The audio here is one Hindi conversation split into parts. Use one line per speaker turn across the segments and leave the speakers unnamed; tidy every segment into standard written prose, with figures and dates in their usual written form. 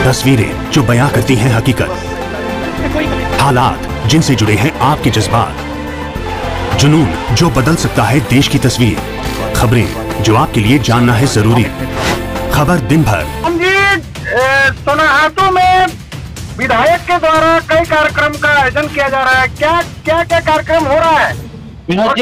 तस्वीरें जो बयां करती हैं हकीकत, हालात जिनसे जुड़े हैं आपके जज्बात, जुनून जो बदल सकता है देश की तस्वीर, खबरें जो आपके लिए जानना है जरूरी। खबर दिन भर।
सोनाहातू में विधायक के द्वारा कई कार्यक्रम का आयोजन किया जा रहा है। क्या कार्यक्रम हो रहा है?
विनोद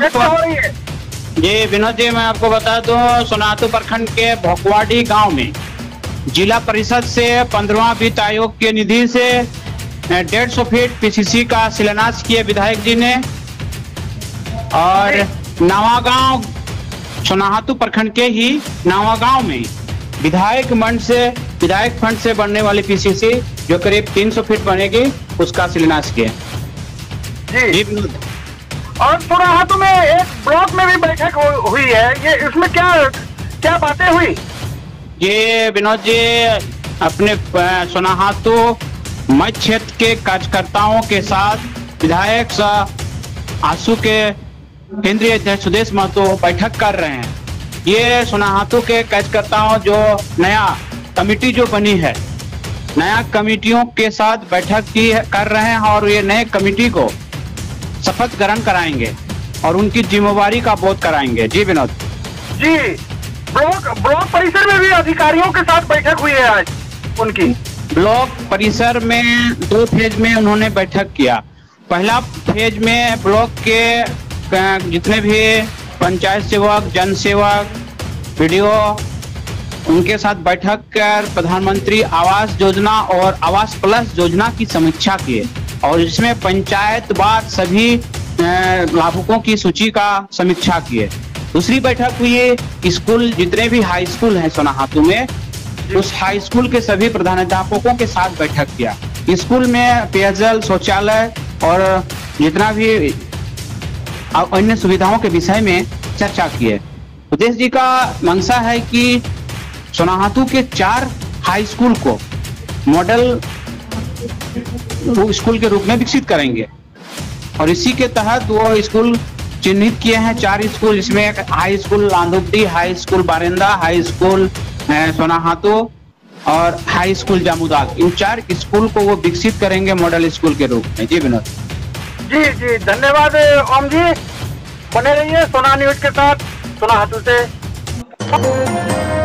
जी, मैं आपको बता दूं, सोनाहातू प्रखंड के भोकवाडी गांव में जिला परिषद से 15वां वित्त आयोग के निधि से 150 फीट पीसीसी का शिलान्यास किए विधायक जी ने। और नवागांव, सोनाहातू प्रखंड के ही नवागांव में विधायक फंड से बनने वाली पीसीसी जो करीब 300 फीट बनेगी, उसका शिलान्यास किया जी विनोद।
और सोनाहातू में एक ब्लॉक में भी बैठक हुई है, ये इसमें क्या बातें हुई?
ये विनोद जी, अपने सोनाहातू मध्य क्षेत्र के कार्यकर्ताओं के साथ विधायक आसू के केंद्रीय अध्यक्ष सुदेश महतो बैठक कर रहे हैं। ये सोनाहातू के कार्यकर्ताओं जो नया कमेटी जो बनी है, नया कमेटियों के साथ बैठक कर रहे हैं और ये नए कमेटी को शपथ ग्रहण कराएंगे और उनकी जिम्मेवारी का बोध कराएंगे। जी विनोद
जी, ब्लॉक परिसर में भी अधिकारियों के साथ बैठक हुई है आज उनकी।
ब्लॉक परिसर में 2 फेज में उन्होंने बैठक किया। पहला फेज में ब्लॉक के जितने भी पंचायत सेवक, जन सेवक, वीडियो, उनके साथ बैठक कर प्रधानमंत्री आवास योजना और आवास प्लस योजना की समीक्षा किए और इसमें पंचायत वार सभी लाभुकों की सूची का समीक्षा किए। दूसरी बैठक हुई है स्कूल, जितने भी हाई स्कूल है सोनाहातू में, उस हाई स्कूल के सभी प्रधानाध्यापकों के साथ बैठक किया। स्कूल में पेयजल, शौचालय और जितना भी अन्य सुविधाओं के विषय में चर्चा की है। उद्देश्य जी का मंशा है कि सोनाहातू के 4 हाई स्कूल को मॉडल स्कूल के रूप में विकसित करेंगे और इसी के तहत वो स्कूल चिन्हित किए हैं 4 स्कूल, जिसमें high school Landubdi, high school Barenda, high school Sonahatu और हाई स्कूल जामुदाग। इन 4 स्कूल को वो विकसित करेंगे मॉडल स्कूल के रूप में। जी विनोद
जी, धन्यवाद ओम जी। बने रहिए सोना न्यूज के साथ सोनाहातू से।